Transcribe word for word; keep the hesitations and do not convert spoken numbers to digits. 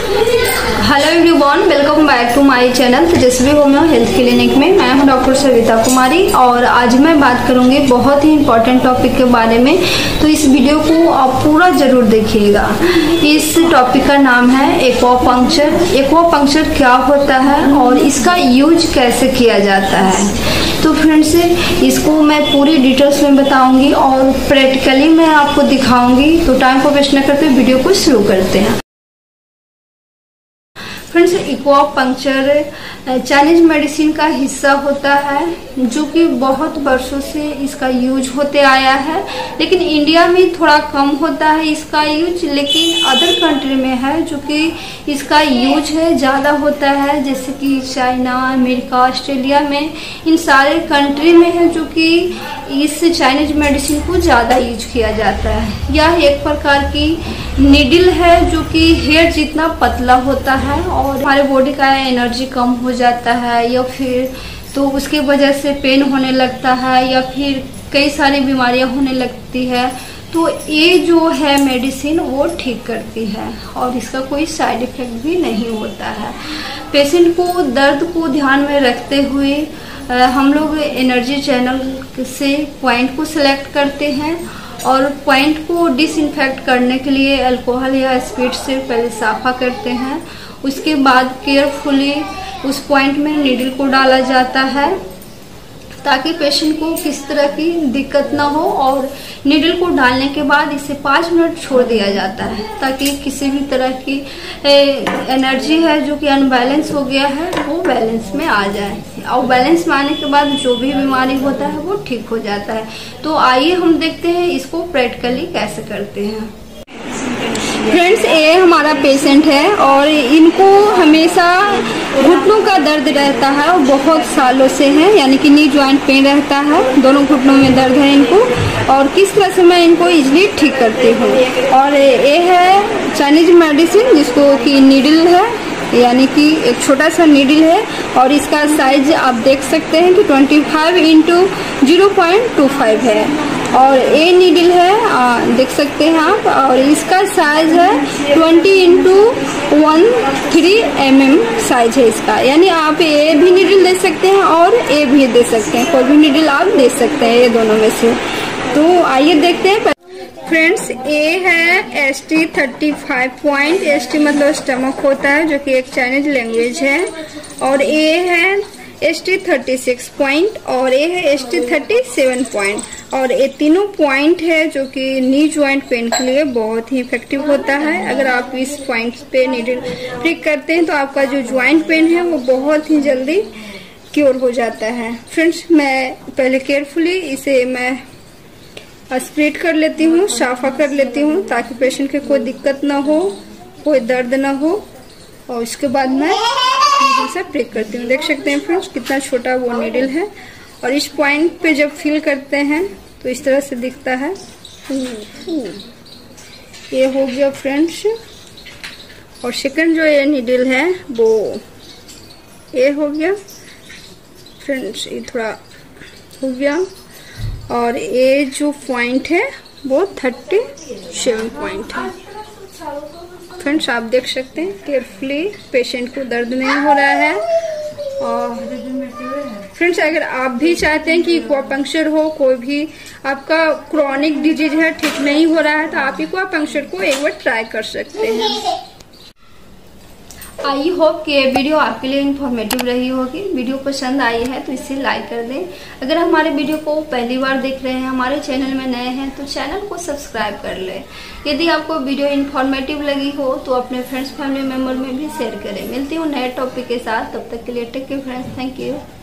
Hello everyone, welcome back to my channel Tejasvi homeo health clinic में। मैं हूं doctor Savita कुमारी और आज मैं बात करूंगी बहुत ही इम्पोर्टेंट टॉपिक के बारे में। तो इस वीडियो को आप पूरा जरूर देखिएगा। इस टॉपिक का नाम है एक्वापंक्चर। एक्वापंक्चर क्या होता है और इसका यूज कैसे किया जाता है। तो फ्रेंड्स, इसको मैं पूरी डिटेल्स में बताऊंगी और प्रैक्टिकली मैं आपको दिखाऊंगी। तो टाइम को वेस्ट न करते वीडियो को शुरू करते हैं। फ्रेंड्स, एक्वापंक्चर चाइनीज मेडिसिन का हिस्सा होता है जो कि बहुत वर्षों से इसका यूज होते आया है, लेकिन इंडिया में थोड़ा कम होता है इसका यूज, लेकिन अदर कंट्री में है जो कि इसका यूज है ज़्यादा होता है, जैसे कि चाइना, अमेरिका, ऑस्ट्रेलिया में, इन सारे कंट्री में है जो कि इस चाइनीज मेडिसिन को ज़्यादा यूज किया जाता है। यह एक प्रकार की नीडल है जो कि हेयर जितना पतला होता है और हमारे बॉडी का एनर्जी कम हो जाता है, या फिर तो उसके वजह से पेन होने लगता है, या फिर कई सारी बीमारियां होने लगती है। तो ये जो है मेडिसिन वो ठीक करती है और इसका कोई साइड इफेक्ट भी नहीं होता है। पेशेंट को दर्द को ध्यान में रखते हुए हम लोग एनर्जी चैनल से पॉइंट को सिलेक्ट करते हैं और पॉइंट को डिसइंफेक्ट करने के लिए अल्कोहल या स्पिरिट से पहले साफा करते हैं। उसके बाद केयरफुली उस पॉइंट में नीडल को डाला जाता है ताकि पेशेंट को किसी तरह की दिक्कत ना हो, और नीडल को डालने के बाद इसे पाँच मिनट छोड़ दिया जाता है ताकि किसी भी तरह की एनर्जी है जो कि अनबैलेंस हो गया है वो बैलेंस में आ जाए, और बैलेंस में आने के बाद जो भी बीमारी होता है वो ठीक हो जाता है। तो आइए हम देखते हैं इसको प्रैक्टिकली कैसे करते हैं। फ्रेंड्स, ये हमारा पेशेंट है और इनको हमेशा घुटनों का दर्द रहता है और बहुत सालों से है, यानी कि नी ज्वाइंट पेन रहता है, दोनों घुटनों में दर्द है इनको, और किस तरह से मैं इनको इजीली ठीक करती हूँ। और ये है चाइनीज मेडिसिन जिसको कि नीडल है, यानी कि एक छोटा सा नीडल है और इसका साइज आप देख सकते हैं कि पच्चीस into zero point two five है, और ए नीडल है आ, देख सकते हैं आप, और इसका साइज है twenty into one three M M size है इसका, यानी आप ए भी नीडल दे सकते हैं और ए भी दे सकते हैं, कोई भी नीडल आप दे सकते हैं ये दोनों में से। तो आइए देखते हैं। फ्रेंड्स, ए है S T thirty five point, S T मतलब स्टमक होता है जो कि एक चाइनीज लैंग्वेज है, और ए है S T thirty six point और ए है S T thirty seven point, और ये तीनों पॉइंट है जो कि नी ज्वाइंट पेन के लिए बहुत ही इफेक्टिव होता है। अगर आप इस पॉइंट पे नीडल प्रिक करते हैं तो आपका जो ज्वाइंट पेन है वो बहुत ही जल्दी क्योर हो जाता है। फ्रेंड्स, मैं पहले केयरफुली इसे मैं स्प्रेड कर लेती हूँ, साफा कर लेती हूँ ताकि पेशेंट के कोई दिक्कत ना हो, कोई दर्द ना हो, और इसके बाद मैं नीडल से प्रिक करती हूँ। देख सकते हैं फ्रेंड्स कितना छोटा वो नीडल है, और इस पॉइंट पे जब फील करते हैं तो इस तरह से दिखता है। ये हो गया फ्रेंड्स, और सेकंड जो ये नीडल है वो ये हो गया फ्रेंड्स, ये थोड़ा हो गया, और ये जो पॉइंट है वो थर्टी सेवन पॉइंट है। फ्रेंड्स, आप देख सकते हैं केयरफुली पेशेंट को दर्द नहीं हो रहा है। और फ्रेंड्स, अगर आप भी चाहते हैं कि एक्वापंक्चर हो, कोई भी आपका क्रॉनिक डिजीज है ठीक नहीं हो रहा है, तो आप एक्वापंक्चर को एक बार ट्राई कर सकते हैं। आई होप कि ये वीडियो आपके लिए इन्फॉर्मेटिव रही होगी। वीडियो पसंद आई है तो इसे लाइक कर दें। अगर हमारे वीडियो को पहली बार देख रहे हैं, हमारे चैनल में नए हैं, तो चैनल को सब्सक्राइब कर लें। यदि आपको वीडियो इन्फॉर्मेटिव लगी हो तो अपने फ्रेंड्स फैमिली मेम्बर में भी शेयर करें। मिलती हूँ नए टॉपिक के साथ, तब तक के लिए take care friends, thank you.